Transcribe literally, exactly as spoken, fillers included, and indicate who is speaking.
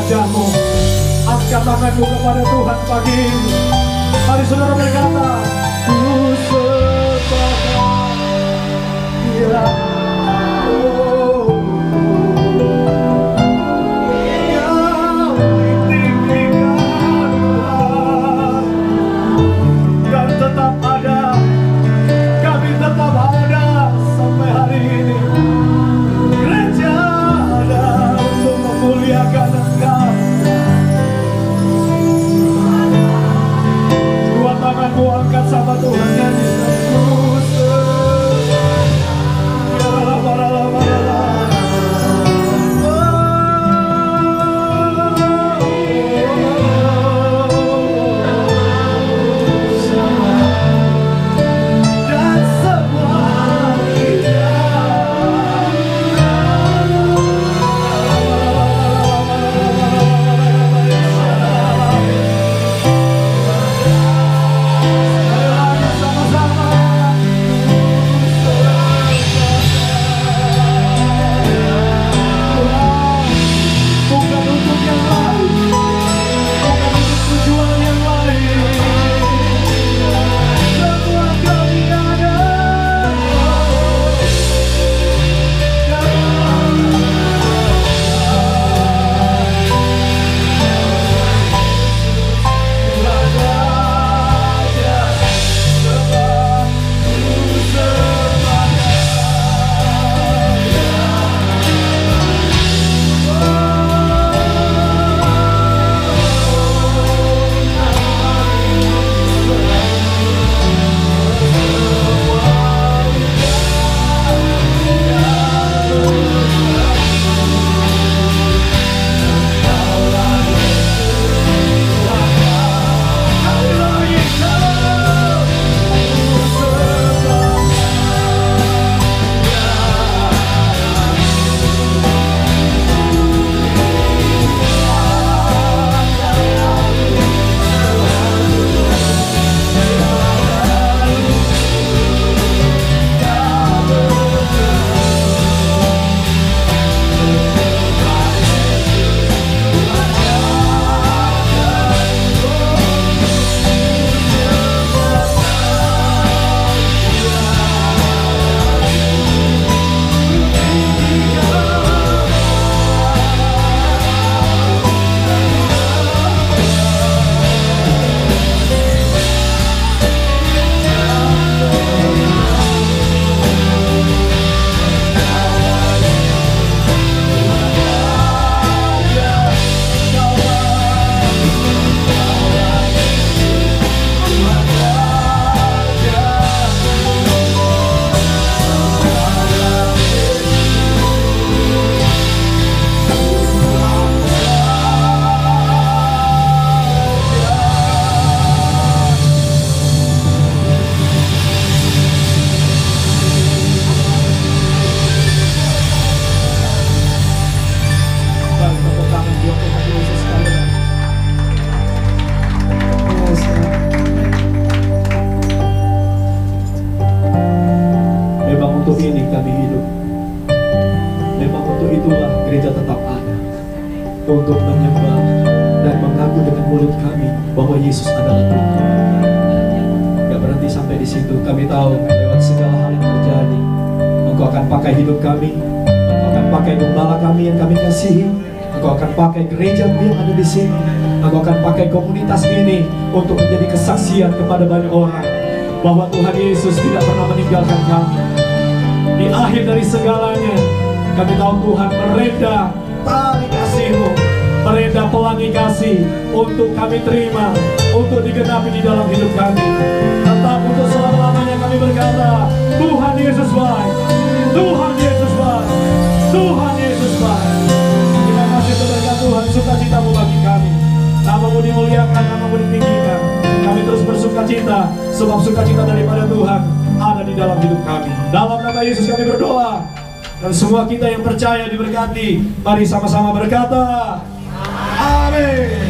Speaker 1: wajahmu. Angkat tanganmu kepada Tuhan pagi ini. Mari saudara berkata, ku sembah Dia. Angkat sama Tuhan nyanyi.
Speaker 2: Untuk menyembah dan mengaku dengan mulut kami bahwa Yesus adalah Tuhan. Gak berhenti sampai di situ. Kami tahu lewat segala hal yang terjadi, Engkau akan pakai hidup kami, Engkau akan pakai gembala kami yang kami kasihi, Engkau akan pakai gerejamu yang ada di sini, Engkau akan pakai komunitas ini untuk menjadi kesaksian kepada banyak orang bahwa Tuhan Yesus tidak pernah meninggalkan kami. Di akhir dari segalanya, kami tahu Tuhan mereda tali kasih-Mu, mereda pelangi kasih untuk kami terima, untuk digenapi di dalam hidup kami. Tetap untuk selama-lamanya kami berkata, Tuhan Yesus baik, Tuhan Yesus baik, Tuhan Yesus baik. Terima kasih berkat Tuhan, sukacita-Mu bagi kami. Nama-Mu dimuliakan, Nama-Mu ditinggikan. Kami terus bersuka cita, sebab sukacita daripada Tuhan ada di dalam hidup kami. Dalam nama Yesus kami berdoa. Dan semua kita yang percaya diberkati. Mari sama-sama berkata, amin.